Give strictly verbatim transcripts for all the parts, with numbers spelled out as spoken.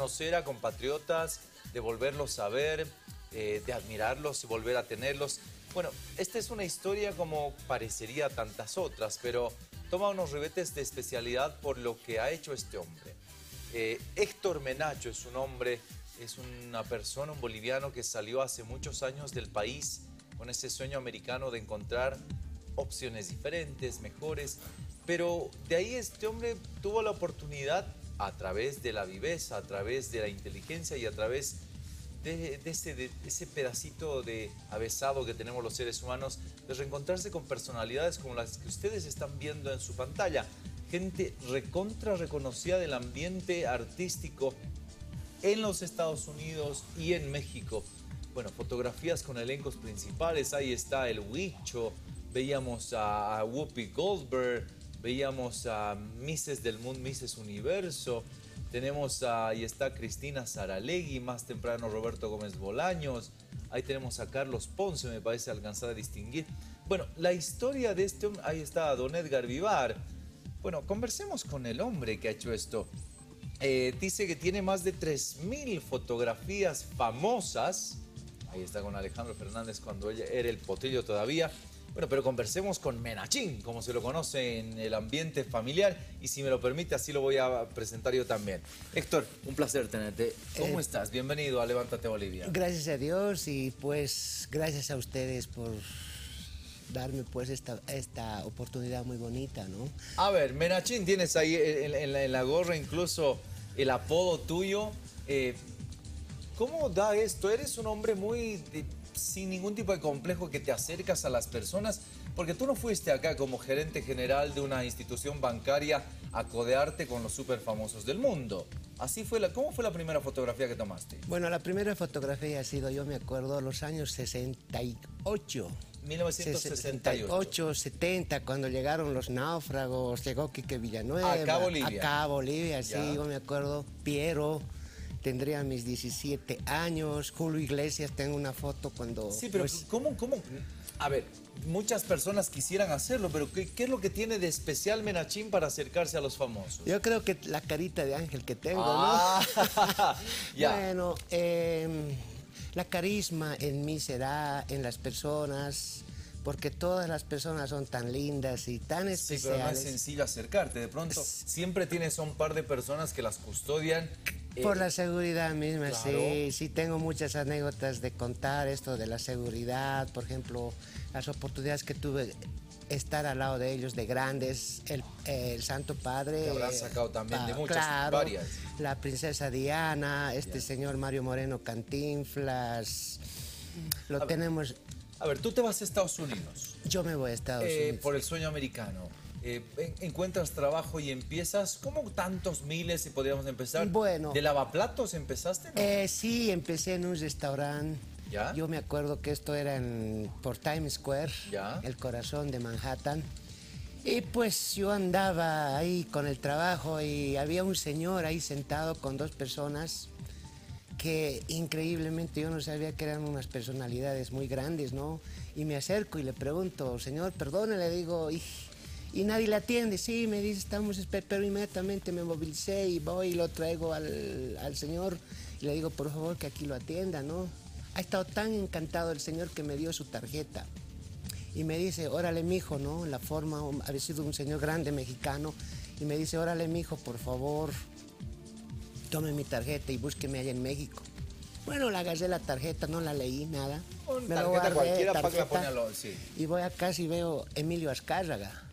conocer a compatriotas, de volverlos a ver, eh, de admirarlos y volver a tenerlos. Bueno, esta es una historia como parecería tantas otras, pero toma unos ribetes de especialidad por lo que ha hecho este hombre. Eh, Héctor Menacho es un hombre, es una persona, un boliviano que salió hace muchos años del país con ese sueño americano de encontrar opciones diferentes, mejores, pero de ahí este hombre tuvo la oportunidad, a través de la viveza, a través de la inteligencia y a través de, de, ese, de ese pedacito de avesado que tenemos los seres humanos, de reencontrarse con personalidades como las que ustedes están viendo en su pantalla. Gente recontra reconocida del ambiente artístico en los Estados Unidos y en México. Bueno, fotografías con elencos principales, ahí está el Huicho, veíamos a Whoopi Goldberg, veíamos a Misses del Mundo, Misses Universo, tenemos a, ahí está Cristina Saralegui, más temprano Roberto Gómez Bolaños, ahí tenemos a Carlos Ponce, me parece alcanzar a distinguir. Bueno, la historia de este hombre, ahí está don Edgar Vivar. Bueno, conversemos con el hombre que ha hecho esto. Eh, dice que tiene más de tres mil fotografías famosas. Ahí está con Alejandro Fernández cuando ella era el potrillo todavía. Bueno, pero conversemos con Menachín, como se lo conoce en el ambiente familiar, y si me lo permite, así lo voy a presentar yo también. Héctor, un placer tenerte. ¿Cómo eh, estás? Bienvenido a Levántate Bolivia. Gracias a Dios y pues gracias a ustedes por darme pues esta, esta oportunidad muy bonita, ¿no? A ver, Menachín, tienes ahí en, en, la, en la gorra incluso el apodo tuyo. Eh, ¿Cómo da esto? Eres un hombre muy... De, sin ningún tipo de complejo, que te acercas a las personas, porque tú no fuiste acá como gerente general de una institución bancaria a codearte con los súper famosos del mundo. Así fue la, ¿Cómo fue la primera fotografía que tomaste? Bueno, la primera fotografía ha sido, yo me acuerdo, los años sesenta y ocho. mil novecientos sesenta y ocho, setenta, cuando llegaron los náufragos, llegó Quique Villanueva. Acá Bolivia. Acá Bolivia, sí, ya. Yo me acuerdo, Piero. Tendría mis diecisiete años, Julio Iglesias, tengo una foto cuando... Sí, pero pues, ¿cómo, cómo? A ver, muchas personas quisieran hacerlo, pero ¿qué, qué es lo que tiene de especial Menachín para acercarse a los famosos? Yo creo que la carita de ángel que tengo, ah, ¿no? ya. Bueno, eh, la carisma en mí se da, en las personas... porque todas las personas son tan lindas y tan especiales. Sí, pero no es sencillo acercarte. De pronto, siempre tienes un par de personas que las custodian. Eh, Por la seguridad misma, claro. sí. Sí, tengo muchas anécdotas de contar esto de la seguridad. Por ejemplo, las oportunidades que tuve estar al lado de ellos, de grandes, el, eh, el Santo Padre. Que habrán sacado también de muchas, claro, varias. La princesa Diana, este yeah. señor Mario Moreno Cantinflas. Lo a tenemos... Ver. A ver, tú te vas a Estados Unidos. Yo me voy a Estados eh, Unidos. Por el sueño americano. Eh, encuentras trabajo y empiezas, ¿cómo tantos miles si podríamos empezar? Bueno. ¿De lavaplatos empezaste? ¿No? Eh, sí, empecé en un restaurante. ¿Ya? Yo me acuerdo que esto era en, por Times Square, ¿Ya? El corazón de Manhattan. Y pues yo andaba ahí con el trabajo y había un señor ahí sentado con dos personas que increíblemente yo no sabía que eran unas personalidades muy grandes, ¿no? Y me acerco y le pregunto, señor, perdone, le digo, y, y nadie le atiende. Sí, me dice, estamos esperando, pero inmediatamente me movilicé y voy y lo traigo al, al señor y le digo, por favor, que aquí lo atienda, ¿no? Ha estado tan encantado el señor que me dio su tarjeta y me dice, órale, mijo, ¿no? La forma, ha sido un señor grande mexicano, y me dice, órale, mijo, por favor, tome mi tarjeta y búsqueme allá en México. Bueno, le agarré la tarjeta, no la leí, nada. Una me tarjeta lo guardé, cualquiera para que la tarjeta, ponga, sí. Y voy acá y veo Emilio Azcárraga.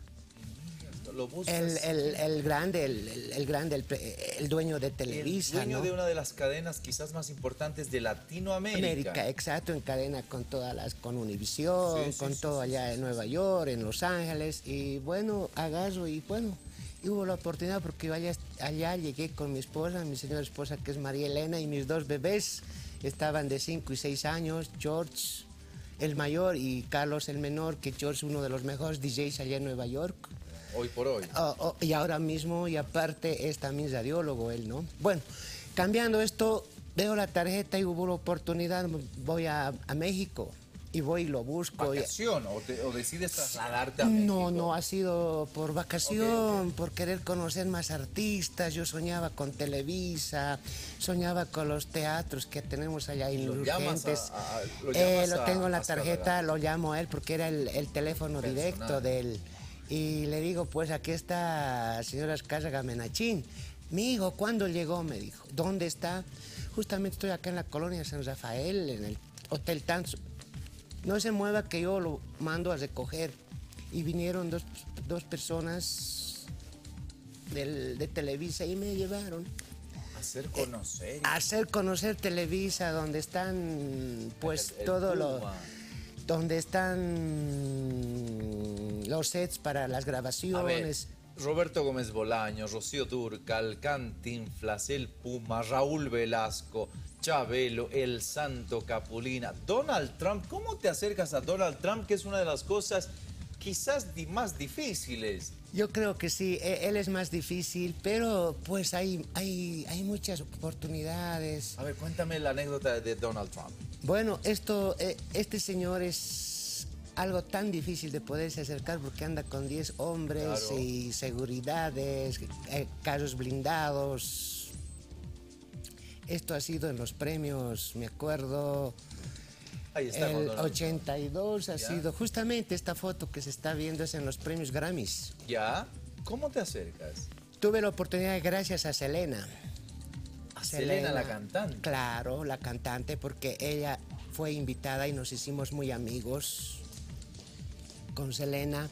Lo buscas. El, el, el grande, el, el, el grande, el, el dueño de Televisa, El dueño, ¿no? de una de las cadenas quizás más importantes de Latinoamérica. América, exacto, en cadena con todas las, con Univisión, sí, sí, con sí, todo sí, allá sí, en sí. Nueva York, en Los Ángeles. Y bueno, agarro y bueno... Y hubo la oportunidad porque allá, allá llegué con mi esposa, mi señora esposa que es María Elena, y mis dos bebés estaban de cinco y seis años, George el mayor y Carlos el menor, que George es uno de los mejores D Js allá en Nueva York. Hoy por hoy. Oh, oh, y ahora mismo, y aparte es también radiólogo él, ¿no? Bueno, cambiando esto, veo la tarjeta y hubo la oportunidad, voy a, a México. y voy y lo busco. ¿Vacación o, te, o decides trasladarte a México? No, no, ha sido por vacación, okay, okay. por querer conocer más artistas. Yo soñaba con Televisa, soñaba con los teatros que tenemos allá en Urgentes. A, a, ¿Lo, eh, lo tengo en la tarjeta, lo llamo a él porque era el, el teléfono personal directo de él. Y le digo, pues aquí está señora Azcárraga Menachín. Mi hijo, ¿cuándo llegó? Me dijo. ¿Dónde está? Justamente estoy acá en la colonia San Rafael, en el Hotel Tanz. No se mueva que yo lo mando a recoger. Y vinieron dos, dos personas del, de Televisa y me llevaron. Hacer conocer. Eh, hacer conocer Televisa, donde están pues el, el todo lo... Donde están los sets para las grabaciones. Roberto Gómez Bolaño, Rocío Dúrcal, Cantinflas, El Puma, Raúl Velasco, Chabelo, El Santo Capulina, Donald Trump. ¿Cómo te acercas a Donald Trump, que es una de las cosas quizás más difíciles? Yo creo que sí, él es más difícil, pero pues hay, hay, hay muchas oportunidades. A ver, cuéntame la anécdota de Donald Trump. Bueno, esto, este señor es algo tan difícil de poderse acercar porque anda con diez hombres, claro, y seguridades, eh, carros blindados. Esto ha sido en los premios, me acuerdo, ahí está, el ochenta y dos ha ¿Ya? sido, justamente esta foto que se está viendo es en los premios Grammys. ¿Ya? ¿Cómo te acercas? Tuve la oportunidad gracias a Selena. ¿A Selena, Selena la cantante? Claro, la cantante, porque ella fue invitada y nos hicimos muy amigos con Selena.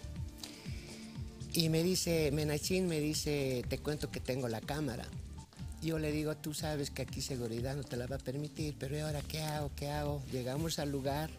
Y me dice, Menachín me dice, te cuento que tengo la cámara. Yo le digo, tú sabes que aquí seguridad no te la va a permitir, pero ¿y ahora qué hago? ¿Qué hago? Llegamos al lugar,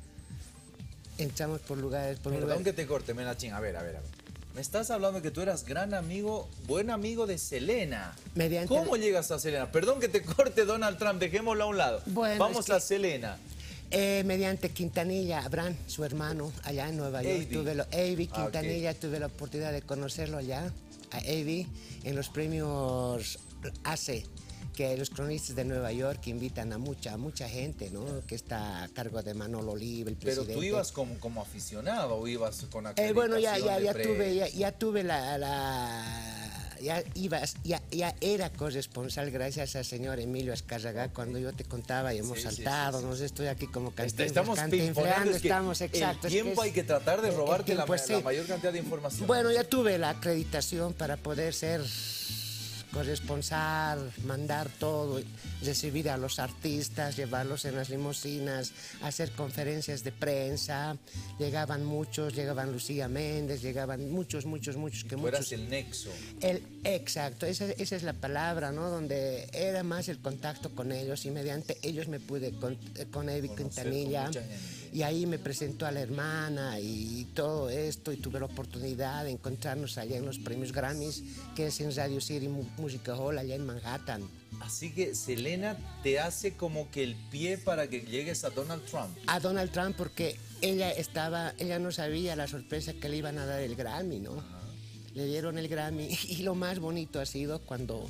entramos por lugares, por Perdón lugares. que te corte, Menachín, a ver, a ver, a ver. Me estás hablando de que tú eras gran amigo, buen amigo de Selena. Mediante ¿Cómo llegas a Selena? Perdón que te corte, Donald Trump, dejémoslo a un lado. Bueno, Vamos es que, a Selena. Eh, mediante Quintanilla, Abraham, su hermano, allá en Nueva York. Tuve lo, Avi Quintanilla, ah, okay. tuve la oportunidad de conocerlo allá, a Avi, en los premios A C E, que los cronistas de Nueva York invitan a mucha, mucha gente, ¿no? Que está a cargo de Manolo Oliva, el presidente. Pero tú ibas como, como aficionado o ibas con acreditación eh, bueno, ya, ya, de ya tuve, ya, ya tuve la, la ya ibas, ya, ya era corresponsal gracias al señor Emilio Azcárraga, cuando yo te contaba y hemos sí, saltado, sí, sí, sí. no sé, estoy aquí como cantando, estamos cantinflando, es que estamos, exacto. El tiempo es que es, hay que tratar de robarte tiempo, la, sí. la mayor cantidad de información. Bueno, ya tuve la acreditación para poder ser corresponsal, mandar todo, recibir a los artistas, llevarlos en las limusinas, hacer conferencias de prensa. Llegaban muchos, llegaban Lucía Méndez, llegaban muchos, muchos, muchos. Que Tú muchos, eras el nexo. El, exacto, esa, esa es la palabra, ¿no? Donde era más el contacto con ellos y mediante ellos me pude con, con Avi Quintanilla. Y ahí me presentó a la hermana y todo esto, y tuve la oportunidad de encontrarnos allá en los premios Grammys, que es en Radio City Music Hall, allá en Manhattan. Así que Selena te hace como que el pie para que llegues a Donald Trump. A Donald Trump, porque ella estaba, ella no sabía la sorpresa que le iban a dar el Grammy, ¿no? Ajá. Le dieron el Grammy, y lo más bonito ha sido cuando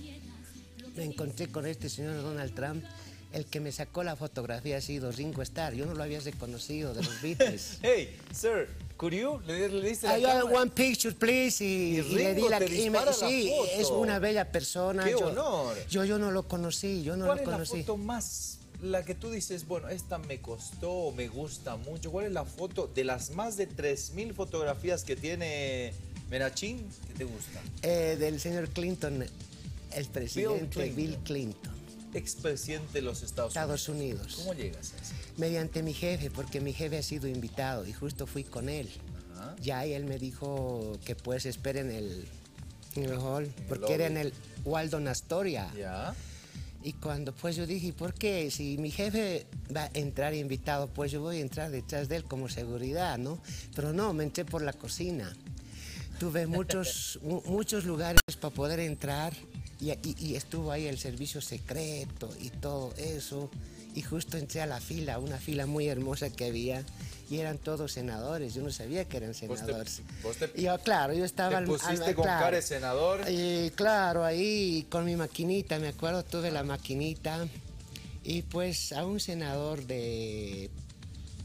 me encontré con este señor Donald Trump. El que me sacó la fotografía ha sido Ringo Starr. Yo no lo había reconocido de los Beatles. Hey, sir, could you? Le, le diste la I got one picture, please. Y, y, y le di la, te y me, la sí, foto. Es una bella persona. ¡Qué yo, honor! Yo, yo no lo conocí, yo no ¿Cuál lo conocí. ¿Cuál es la foto más, la que tú dices, bueno, esta me costó, me gusta mucho? ¿Cuál es la foto de las más de tres mil fotografías que tiene Menachín que te gusta? Eh, del señor Clinton, el presidente Bill Clinton. Bill Clinton. Expresidente de los Estados, Estados Unidos. Unidos. ¿Cómo llegas a eso? Mediante mi jefe, porque mi jefe ha sido invitado y justo fui con él. Ajá. Ya y él me dijo que pues esperen el, en el hall, en porque el era en el Waldorf Astoria. Ya. Y cuando pues yo dije, ¿por qué? Si mi jefe va a entrar invitado, pues yo voy a entrar detrás de él como seguridad, ¿no? Pero no, me entré por la cocina. Tuve muchos, muchos lugares para poder entrar. Y, y, y estuvo ahí el servicio secreto y todo eso. Y justo entré a la fila, una fila muy hermosa que había. Y eran todos senadores. Yo no sabía que eran senadores. ¿Vos te, vos te, y yo, claro, yo estaba... ¿Te pusiste al, al, con claro, cara de senador? Y claro, ahí con mi maquinita, me acuerdo, tuve la maquinita. Y pues a un senador de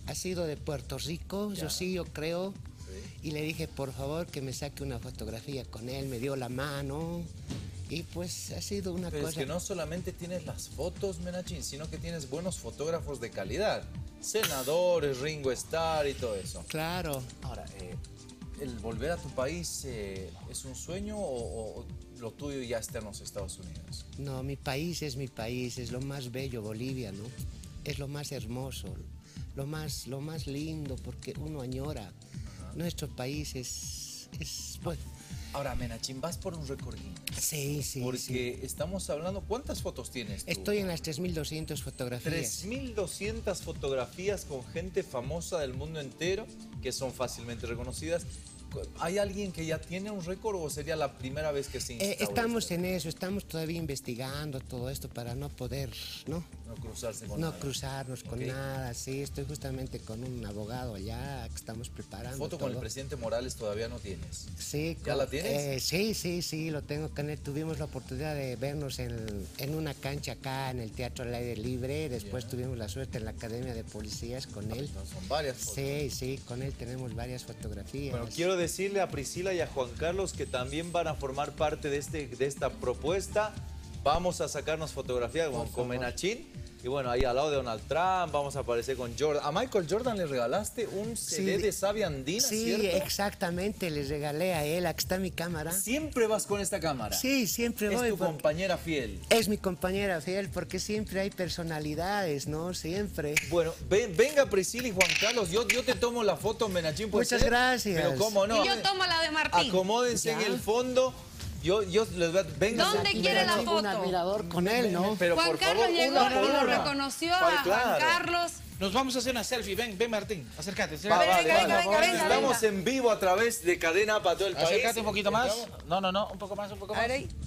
ha sido de Puerto Rico, Ya. yo sí, yo creo. Sí. Y le dije, por favor, que me saque una fotografía con él, me dio la mano. Y pues ha sido una Pero cosa... es que no solamente tienes las fotos, Menachín, sino que tienes buenos fotógrafos de calidad. Senadores, Ringo Starr y todo eso. Claro. Ahora, eh, ¿el volver a tu país eh, es un sueño o, o lo tuyo ya está en los Estados Unidos? No, mi país es mi país, es lo más bello, Bolivia, ¿no? Es lo más hermoso, lo más, lo más lindo, porque uno añora. Ajá. Nuestro país es... es bueno, Ahora, Menachín, vas por un récord Guinness. sí, sí, Porque sí. estamos hablando, ¿cuántas fotos tienes tú? Estoy en las tres mil doscientas fotografías. tres mil doscientas fotografías con gente famosa del mundo entero que son fácilmente reconocidas. ¿Hay alguien que ya tiene un récord o sería la primera vez que se instaura Eh, estamos esto? en eso, estamos todavía investigando todo esto para no poder, ¿no? No cruzarse con No nada. cruzarnos con Ok. nada, sí, estoy justamente con un abogado allá que estamos preparando Foto con el todo. presidente Morales todavía no tienes. Sí, ¿Ya con- la tienes? eh, sí, sí, sí, lo tengo con él. Tuvimos la oportunidad de vernos en, en una cancha acá en el Teatro al Aire Libre. Después Ya. tuvimos la suerte en la Academia de Policías con él. No, son varias fotos. Sí, sí, con él tenemos varias fotografías. Bueno, quiero decirle a Priscila y a Juan Carlos que también van a formar parte de, este, de esta propuesta. Vamos a sacarnos fotografías con, con Menachín. Y bueno, ahí al lado de Donald Trump, vamos a aparecer con Jordan. A Michael Jordan le regalaste un C D Sí. de Savia Andina, Sí, ¿cierto? exactamente, les regalé a él. Aquí está mi cámara. Siempre vas con esta cámara. Sí, siempre Es voy. tu porque- compañera fiel. Es mi compañera fiel porque siempre hay personalidades, ¿no? Siempre. Bueno, ven- venga Priscila y Juan Carlos, yo, yo te tomo la foto, Menachín. ¿puede Muchas ser? gracias. Pero cómo no. Y yo tomo la de Martín. Acomódense en Ya. el fondo. Yo, yo les voy a... Venga, ¿Dónde aquí, quiere la Menachín. foto? Un admirador con él, ¿no? Pero Juan por Carlos favor, llegó una por y lo una. reconoció Pa- a claro. Juan Carlos. Nos vamos a hacer una selfie. Ven, ven Martín, acércate. Va, acércate. vale, venga, vale. venga, venga, venga, Estamos venga. en vivo a través de Cadena para todo el país. Acércate un poquito más. Estamos- No, no, no, un poco más, un poco A más. ver ahí.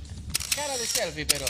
Cara de selfie, pero.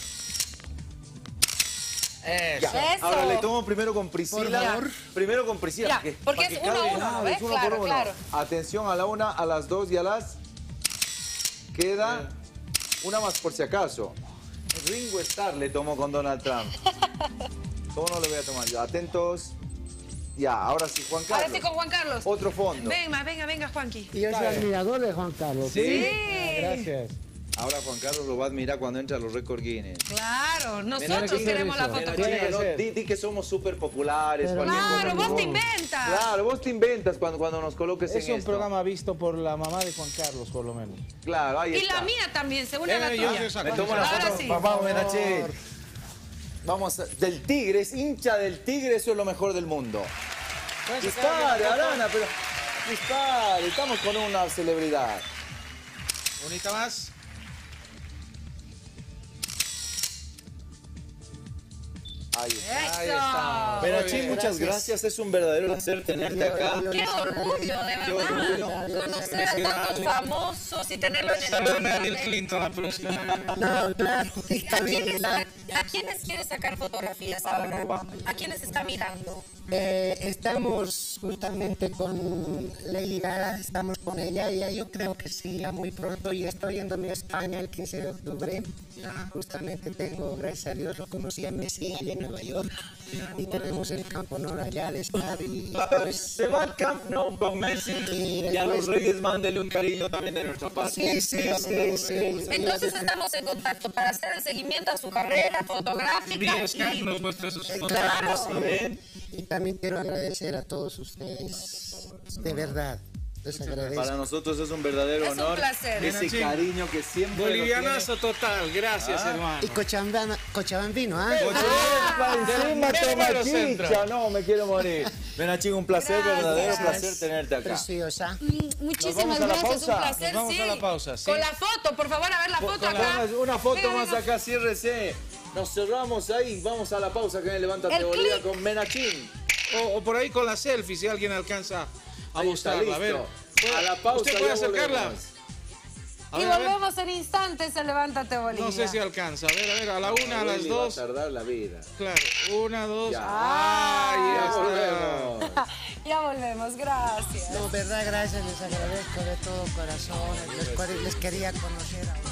Eso. Ya. Eso. Ahora le tomo primero con Por Priscila. favor. Primero con Priscila. Ya, para que- porque para es que uno a cabe- uno, Ah, ¿ves? es uno Claro, por uno. claro. Atención a la una, a las dos y a las... Queda una más por si acaso. Ringo Starr le tomó con Donald Trump. ¿Cómo no le voy a tomar yo? Atentos. Ya, ahora sí, Juan Carlos. Ahora sí con Juan Carlos. Otro fondo. Venga, venga, venga, Juanqui. Y yo soy admirador de Juan Carlos. ¿Sí? Sí. Ahora Juan Carlos lo va a admirar cuando entra a los récord Guinness. Claro, nosotros Menachín, queremos la Menachín, foto con él. no, di, di que somos súper populares. cualquier Claro, cosa. vos te inventas. Claro, vos te inventas cuando, cuando nos coloques Es en un esto. programa visto por la mamá de Juan Carlos, por lo menos. Claro, ahí Y está. la mía también, según a la Eh, yo tuya. soy esa- Me tomo la Ahora foto. sí. Vamos, Menachín. Vamos, a- del Tigre, es hincha del Tigre, eso es lo mejor del mundo. Dispare, Arana, pero... Dispare, estamos con una celebridad. Bonita más. Ahí está. Eso. Menachín, muchas gracias. Es un verdadero placer tenerte acá. Qué orgullo, de verdad. Conocer a tantos famosos y tenerlos en el Bill Clinton la próxima. No, claro. ¿A quiénes, a, a quiénes quiere sacar fotografías ahora? ¿A quiénes está mirando? Eh, estamos justamente con Lady Gaga, estamos con ella y ya yo creo que sí, ya muy pronto, y estoy yéndome a España el quince de octubre. Justamente tengo, gracias a Dios, lo conocí a Messi allá en Nueva York y tenemos el Campo Nou allá al estadio. Y pues, Se va al Camp Nou con Messi. y Y a los después- Reyes mándele un cariño también de nuestra parte. Sí, sí, sí, sí. Entonces estamos en contacto para hacer el seguimiento a su carrera fotográfica. Díaz Y, Carlos, muestra sus Claro, fotografías. y también quiero agradecer a todos ustedes, de verdad, les agradezco. Para nosotros es un verdadero Es un honor. placer. Ese Menachín. cariño que siempre Bolivianazo total, gracias Ah. hermano. Y Cochabamba, Cochabambino, ¿ah? Encima Del toma mero centro. chicha, no, me quiero morir. Menachín, un placer, Gracias. verdadero placer tenerte acá. Preciosa. Mm, Nos muchísimas vamos a la gracias, pausa. un placer, Nos vamos sí. a la pausa, sí. Con la foto, por favor, a ver la foto acá. Pongas una foto Venga, más venga. acá, ciérrese. Nos cerramos ahí, vamos a la pausa que en Levántate El Bolivia clic. con Menachín. O, o por ahí con la selfie, si alguien alcanza a Ahí está, buscarla. A ver, listo. ¿puede- A la pausa ¿usted puede ya acercarla? volvemos. A Y ver, a ver. volvemos en instantes a Levántate Bolivia. No sé si alcanza. A ver, a ver, a la una, a las Willy dos. Va a tardar la vida. Claro, una, dos. Ya. Ahí Ya está. volvemos. Ya volvemos, gracias. No, verdad, gracias, les agradezco de todo corazón. Les, les quería conocer a